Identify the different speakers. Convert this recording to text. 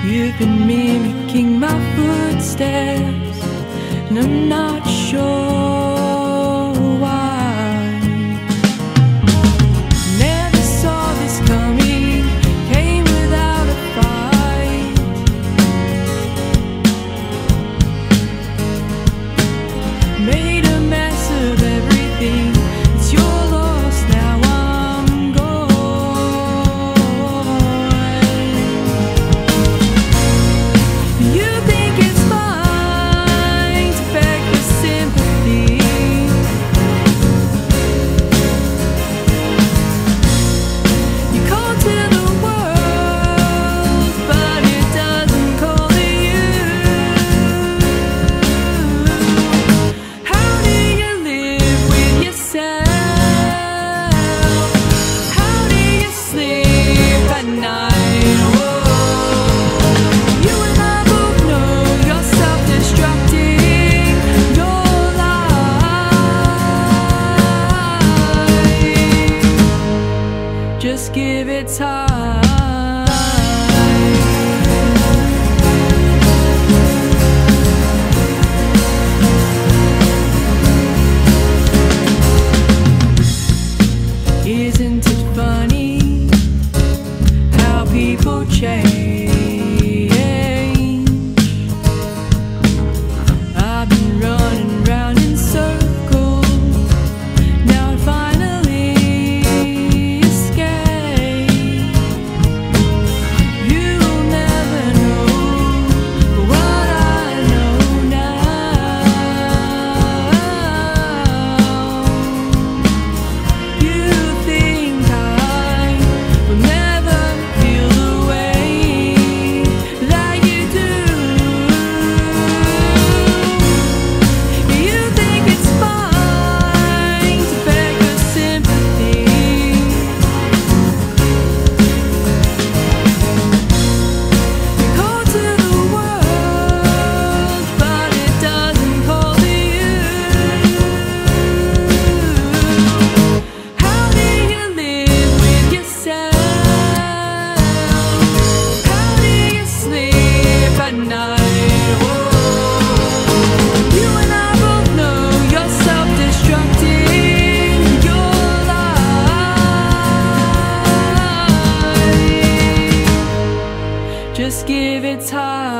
Speaker 1: You've been mimicking my footsteps, and I'm not sure why. Never saw this coming, came without a fight. Made a mess of everything, it's your loss, now I'm gone. You think it's fine to beg for sympathy. You call to the world, but it doesn't call to you. How do you live with yourself? How do you sleep at night? You and I both know you're self-destructing your life. Just give it time. Isn't it funny how people change? I've been running round in circles, now I finally escape. You'll never know what I know now. You think I will never feel the way that you do. You think it's fine to beg for sympathy. You call to the world, but it doesn't call to you. How do you live with yourself? How do you sleep at night? You and I both know you're self-destructing your life. Just give it time.